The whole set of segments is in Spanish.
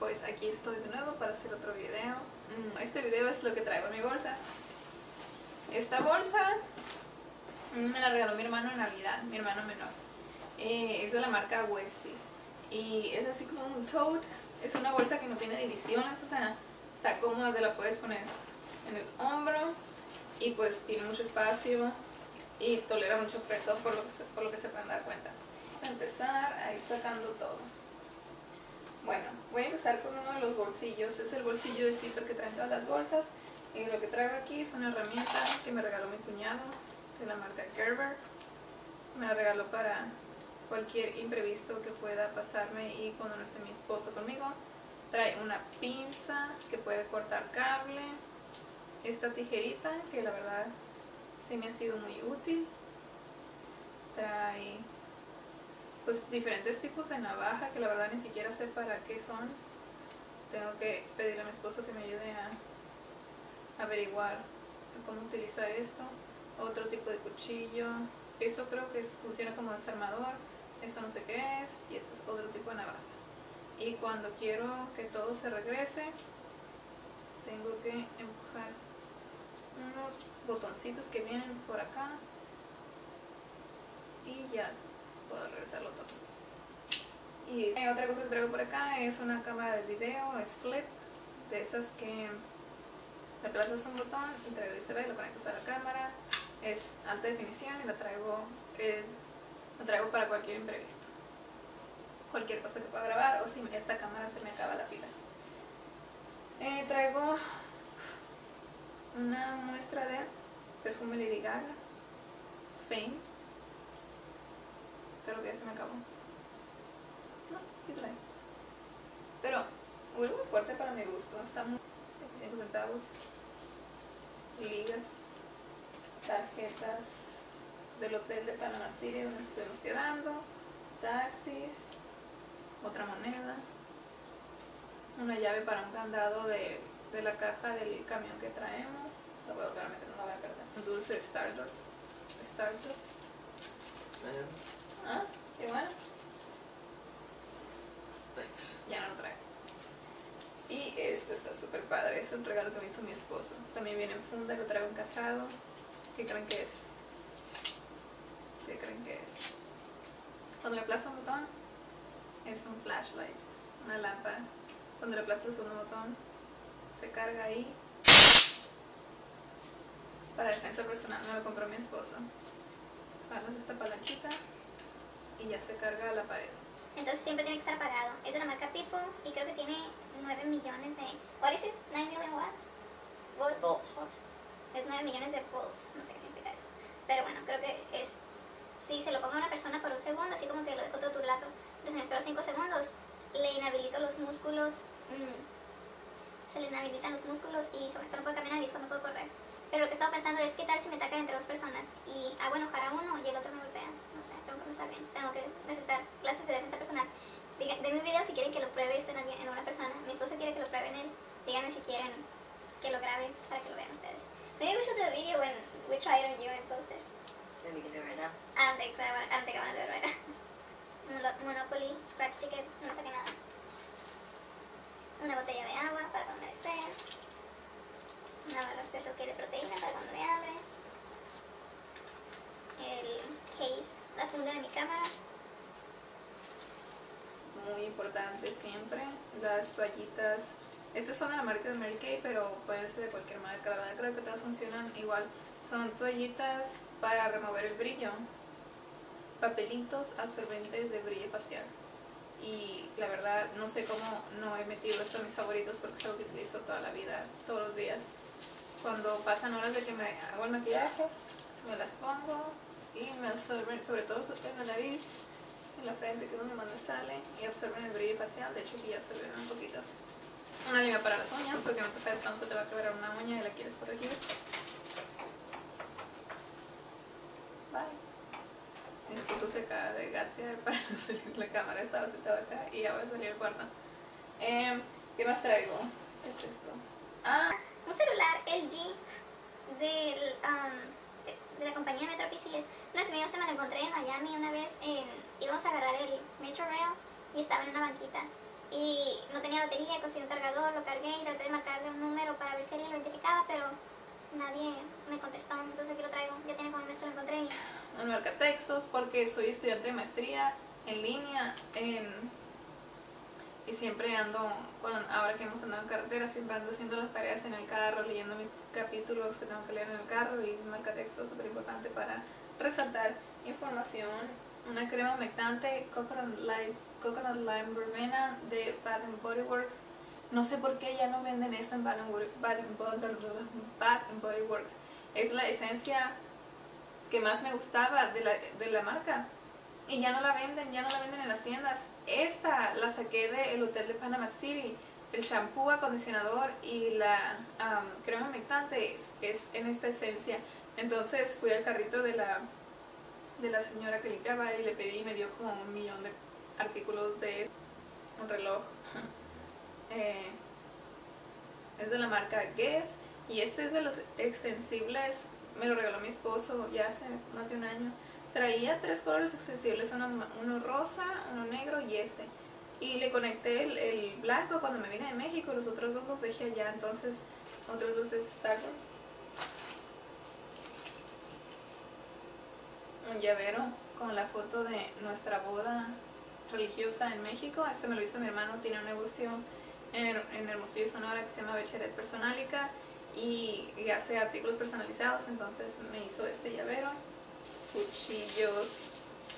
pues aquí estoy de nuevo para hacer otro video. Este video es lo que traigo en mi bolsa. Esta bolsa me la regaló mi hermano en Navidad, mi hermano menor. Es de la marca Westies y es así como un tote. Es una bolsa que no tiene divisiones, o sea, está cómoda, te la puedes poner en el hombro y pues tiene mucho espacio y tolera mucho peso por lo que se pueden dar cuenta. Vamos a empezar a ir sacando todo. Bueno, voy a empezar con uno de los bolsillos. Es el bolsillo de zipper que traen todas las bolsas. Y lo que traigo aquí es una herramienta que me regaló mi cuñado de la marca Gerber. Me la regaló para cualquier imprevisto que pueda pasarme y cuando no esté mi esposo conmigo. Trae una pinza que puede cortar cable. Esta tijerita que la verdad sí me ha sido muy útil. Trae pues diferentes tipos de navaja que la verdad ni siquiera sé para qué son. Tengo que pedirle a mi esposo que me ayude a averiguar cómo utilizar esto. Otro tipo de cuchillo. Esto creo que funciona como desarmador. Esto no sé qué es. Y esto es otro tipo de navaja. Y cuando quiero que todo se regrese, tengo que empujar unos botoncitos que vienen por acá. Y ya puedo regresarlo todo. Y otra cosa que traigo por acá es una cámara de video, es flip, de esas que le aplastas un botón y traigo USB, lo conectas a la cámara, es alta definición y la traigo para cualquier imprevisto, cualquier cosa que pueda grabar o si esta cámara se me acaba la pila. Traigo una muestra de perfume Lady Gaga, Fame, creo que ya se me acabó. No, sí trae. Pero huele muy fuerte para mi gusto. Está muy 25 centavos. Ligas. Tarjetas del hotel de Panama City donde nos estemos quedando. Taxis. Otra moneda. Una llave para un candado de la caja del camión que traemos. La voy a volver a meter, no la voy a perder. Un dulce Stardust. Ah, qué bueno. Ya no lo traigo. Y este está súper padre, es un regalo que me hizo mi esposo. También viene en funda, lo traigo encajado. ¿Qué creen que es? ¿Qué creen que es? Cuando le aplastas un botón, es un flashlight, una lámpara. Cuando le aplastas el segundo botón, se carga ahí. Para defensa personal, me lo compró mi esposo. Jalas esta palanquita y ya se carga a la pared. Entonces siempre tiene que estar apagado. Es de la marca People y creo que tiene 9 millones de... ¿What is it? ¿9 million what? Volts. Es 9 millones de volts. No sé qué significa eso. Pero bueno, creo que es... Si se lo pongo a una persona por un segundo, así como que lo dejo todo turlato, pero si me espero 5 segundos, le inhabilito los músculos. Se le inhabilitan los músculos y eso no puedo caminar y eso no puedo correr. Pero lo que estaba pensando es, ¿qué tal si me atacan entre dos personas y hago enojar a uno y el otro me golpea? No sé, tengo que pensar bien. Tengo que necesitar clases de defensa personal. Denme un video si quieren que lo pruebe esto en una persona. Mi esposo quiere que lo pruebe en él. Díganme si quieren que lo grabe para que lo vean ustedes. Maybe we should do a video when we try it on you and post it. Maybe we can do it right now. I don't think so. I don't think I want to do it right now. Monopoly, scratch ticket, no me saqué nada. Una botella de agua para cuando me deseen. Una barra Special K de proteína para cuando me hambre. El case, la funda de mi cámara. Muy importante siempre, las toallitas. Estas son de la marca de Mary Kay, pero pueden ser de cualquier marca. La verdad creo que todas funcionan igual. Son toallitas para remover el brillo. Papelitos absorbentes de brillo facial. Y la verdad no sé cómo no he metido esto en mis favoritos porque es algo que utilizo toda la vida, todos los días. Cuando pasan horas de que me hago el maquillaje, me las pongo y me absorben, sobre todo en la nariz, en la frente, que es donde más me sale, y absorben el brillo facial. De hecho aquí ya absorbieron un poquito. Una lima para las uñas, porque no te sabes cuándo se te va a quebrar una uña y la quieres corregir. Bye. Mi esposo se acaba de gatear para no salir de la cámara, estaba sentado acá y ahora salió al cuarto. ¿Qué más traigo? ¿Qué es esto? Un celular LG de la compañía Metro PCS. No es mío, me lo encontré en Miami una vez. Íbamos a agarrar el Metro Rail y estaba en una banquita. y no tenía batería, conseguí un cargador, lo cargué y traté de marcarle un número para ver si alguien lo identificaba, pero nadie me contestó, entonces aquí lo traigo. Ya tiene como un mes que lo encontré. Un marcatextos porque soy estudiante de maestría en línea y siempre ando, ahora que hemos andado en carretera, siempre ando haciendo las tareas en el carro, leyendo mis capítulos que tengo que leer en el carro, y un marcatextos súper importante para resaltar información. Una crema humectante Coconut Lime Verbena de Bath Body Works. No sé por qué ya no venden esto en Bath Body Works. Es la esencia que más me gustaba de la marca, y ya no la venden en las tiendas. Esta la saqué del hotel de Panama City. El shampoo, acondicionador y la crema humectante es en esta esencia. Entonces fui al carrito de la señora que limpiaba y le pedí, y me dio como 1,000,000 de artículos de un reloj. Es de la marca Guess, y este es de los extensibles. Me lo regaló mi esposo ya hace más de un año. Traía 3 colores extensibles, uno rosa, uno negro y este. Y le conecté el blanco cuando me vine de México, los otros 2 los dejé allá. Entonces, otros dulces Star Wars. Un llavero con la foto de nuestra boda religiosa en México. Este me lo hizo mi hermano, tiene un negocio en Hermosillo, Sonora, que se llama Becheret Personalica, y hace artículos personalizados. Entonces me hizo este llavero. Cuchillos,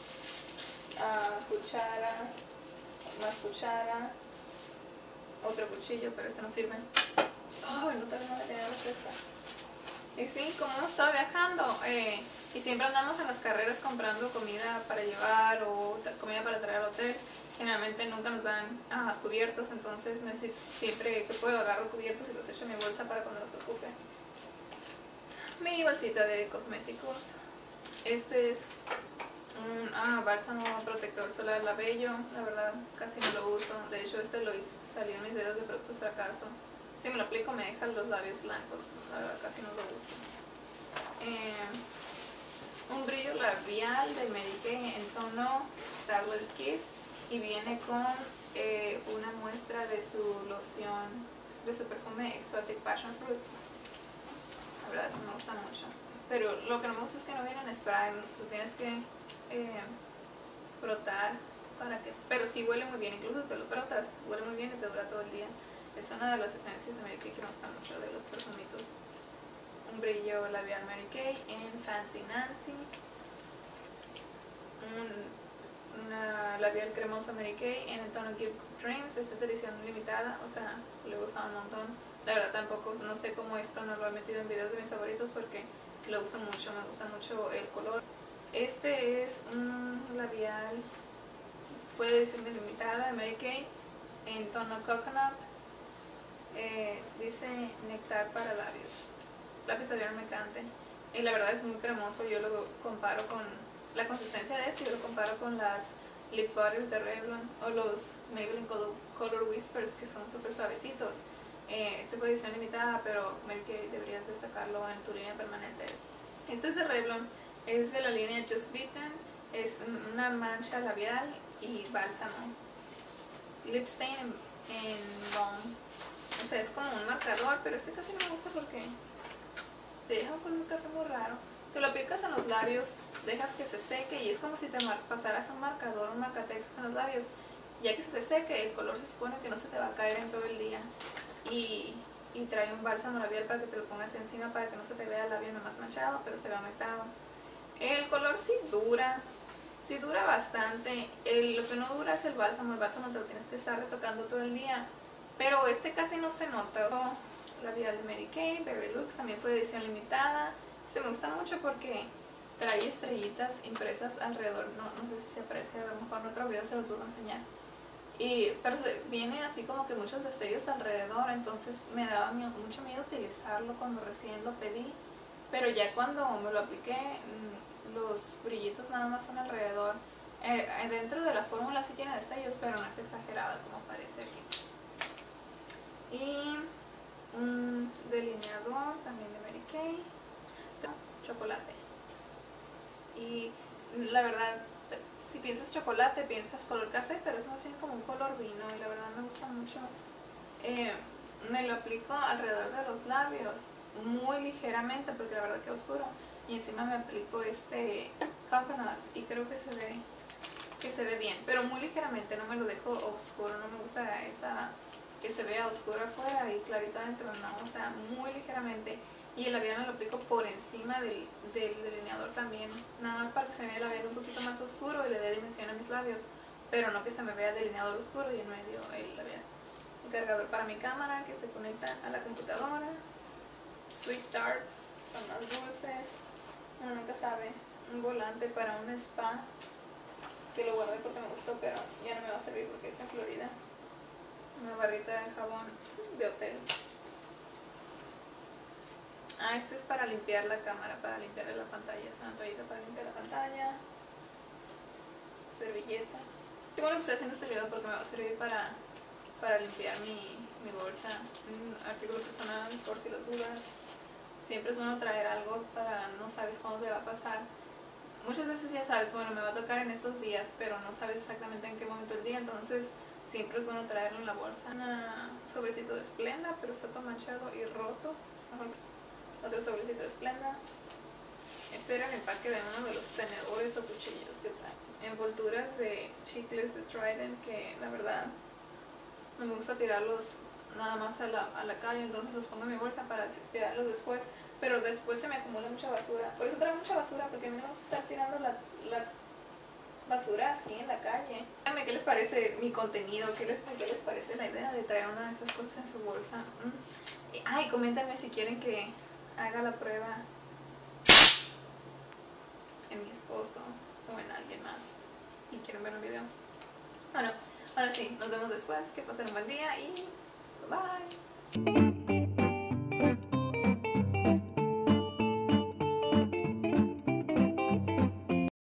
cuchara, más cuchara, otro cuchillo, pero este no sirve. Ay, no, también no le tenía la fresca. Y sí, como hemos estado viajando, y siempre andamos en las carreras comprando comida para llevar o comida para traer al hotel, generalmente nunca nos dan cubiertos, entonces siempre que puedo agarro cubiertos y los echo en mi bolsa para cuando los ocupe. Mi bolsita de cosméticos. Este es un bálsamo protector solar Labello. La verdad casi no lo uso. De hecho este salió en mis videos de productos fracaso. Si me lo aplico me deja los labios blancos. La verdad casi no lo uso. Un brillo labial de Mary Kay en tono Starlit Kiss, y viene con una muestra de su loción, de su perfume Exotic Passion Fruit. La verdad sí me gusta mucho, pero lo que no me gusta es que no viene en spray, lo tienes que frotar pero sí huele muy bien. Incluso si te lo frotas, huele muy bien y te dura todo el día. Es una de las esencias de Mary Kay que me gusta mucho, de los perfumitos. Un brillo labial Mary Kay en Fancy Nancy. Una labial cremosa Mary Kay en el tono Give Dreams. Esta es de edición limitada, o sea, lo he usado un montón. La verdad tampoco, no sé cómo esto no lo he metido en videos de mis favoritos porque lo uso mucho, me gusta mucho el color. Este es un labial, fue de edición limitada de Mary Kay en tono Coconut. Dice Nectar para labios, lápiz labial humectante, y la verdad es muy cremoso. Yo lo comparo con la consistencia de este, yo lo comparo con las lip butters de Revlon o los Maybelline Color Whispers, que son súper suavecitos. Este fue edición limitada, pero Mary Kay deberías de sacarlo en tu línea permanente. Este es de Revlon, es de la línea Just Beaten, es una mancha labial y bálsamo. Lip stain en Balm. O sea, es como un marcador, pero este casi no me gusta porque te deja con un café muy raro. Te lo aplicas en los labios, dejas que se seque y es como si te pasaras un marcador, un marcatextos en los labios. Ya que se te seque, el color se supone que no se te va a caer en todo el día. Y trae un bálsamo labial para que te lo pongas encima para que no se te vea el labio nomás manchado, pero se vea humectado. El color sí dura bastante. Lo que no dura es el bálsamo te lo tienes que estar retocando todo el día. Pero este casi no se nota. Labial de Mary Kay, Berry Lux, también fue de edición limitada. Este me gusta mucho porque trae estrellitas impresas alrededor. No sé si se aprecia, a lo mejor en otro video se los vuelvo a enseñar. Pero viene así como que muchos destellos alrededor, entonces me daba mucho miedo utilizarlo cuando recién lo pedí. Pero ya cuando me lo apliqué, los brillitos nada más son alrededor. Dentro de la fórmula sí tiene destellos, pero no es exagerada como parece aquí. Y un delineador también de Mary Kay, chocolate. Y la verdad, si piensas chocolate, piensas color café, pero es más bien como un color vino y la verdad me gusta mucho. Me lo aplico alrededor de los labios, muy ligeramente porque la verdad que oscuro. Y encima me aplico este coconut y creo que se ve bien, pero muy ligeramente, no me lo dejo oscuro, no me gusta esa que se vea oscuro afuera y clarito adentro, no, o sea, muy ligeramente. Y el labial me lo aplico por encima del delineador también, nada más para que se me vea el labial un poquito más oscuro y le dé dimensión a mis labios, pero no que se me vea el delineador oscuro y en medio el labial. Un cargador para mi cámara que se conecta a la computadora. Sweet Tarts, son más dulces. Uno nunca sabe. Un volante para un spa que lo guardé porque me gustó, pero ya no me va a servir porque está en Florida. Una barrita de jabón de hotel. Este es para limpiar la cámara, para limpiarle la pantalla. Es una toallita para limpiar la pantalla. Servilletas. Qué bueno que estoy haciendo este video porque me va a servir para limpiar mi bolsa. Un artículo personal por si las dudas. Siempre es bueno traer algo para no sabes cuándo te va a pasar. Muchas veces ya sabes, bueno, me va a tocar en estos días, pero no sabes exactamente en qué momento del día, entonces siempre es bueno traerlo en la bolsa. Un sobrecito de Splenda, pero está todo manchado y roto. Otro sobrecito de Splenda. Este era el empaque de uno de los tenedores o cuchillos que trae. Envolturas de chicles de Trident que la verdad no me gusta tirarlos nada más a la calle, entonces los pongo en mi bolsa para tirarlos después, pero después se me acumula mucha basura. Por eso traigo mucha basura, porque a mí no me gusta estar tirando la basura así en la calle. Díganme qué les parece mi contenido, qué les parece la idea de traer una de esas cosas en su bolsa. Ay, coméntenme si quieren que haga la prueba en mi esposo o en alguien más y quieren ver un video. Bueno, ahora sí, nos vemos después, que pasen un buen día y bye.